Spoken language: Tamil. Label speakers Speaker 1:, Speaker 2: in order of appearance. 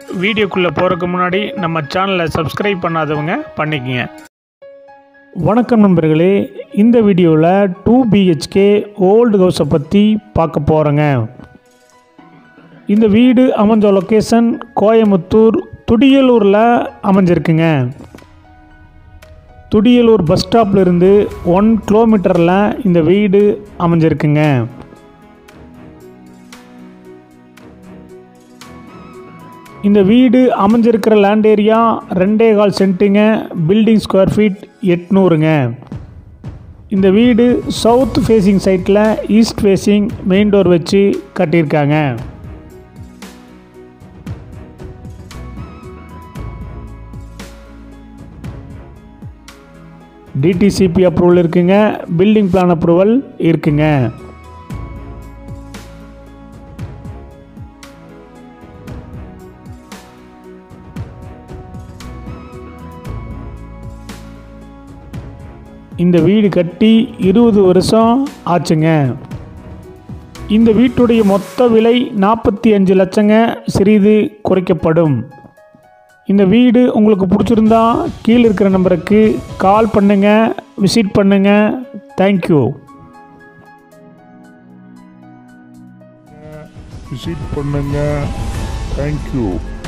Speaker 1: வீடியோக்குள்ளே போகிறதுக்கு முன்னாடி நம்ம சேனலை சப்ஸ்கிரைப் பண்ணாதவங்க பண்ணிக்கங்க. வணக்கம் நண்பர்களே, இந்த வீடியோவில் 2 BHK ஓல்டு ஹவுஸை பற்றி பார்க்க போகிறோங்க. இந்த வீடு அமைஞ்ச லொக்கேஷன் கோயமுத்தூர் துடியலூரில் அமைஞ்சிருக்குங்க. துடியலூர் பஸ் ஸ்டாப்லேருந்து 1 கிலோமீட்டரில் இந்த வீடு அமைஞ்சிருக்குங்க. இந்த வீடு அமைஞ்சிருக்கிற லேண்ட் ஏரியா 2.25 சென்ட்டுங்க. பில்டிங் ஸ்கொயர் ஃபீட் 800ங்க. இந்த வீடு சவுத் ஃபேஸிங் சைட்டில் ஈஸ்ட் ஃபேஸிங் மெயின் டோர் வச்சு கட்டியிருக்காங்க. டிடிசிபி அப்ரூவல் இருக்குங்க. பில்டிங் பிளான் அப்ரூவல் இருக்குங்க. இந்த வீடு கட்டி 20 வருஷம் ஆச்சுங்க. இந்த வீட்டுடைய மொத்த விலை 45 லட்சங்க. சிறிது குறைக்கப்படும். இந்த வீடு உங்களுக்கு பிடிச்சிருந்தா கீழே இருக்கிற நம்பருக்கு கால் பண்ணுங்கள், விசிட் பண்ணுங்கள். தேங்க்யூ.
Speaker 2: விசிட் பண்ணுங்கள். தேங்க்யூ.